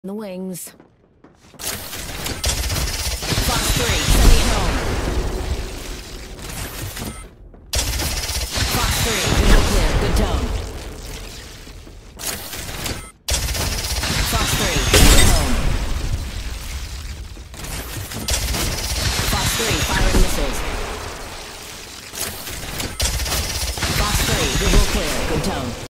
The wings. Fox 3, sending it home. Fox 3, visual clear, good tone. Fox 3, sending it home. Fox 3, firing missiles. Fox 3, visual clear, good tone.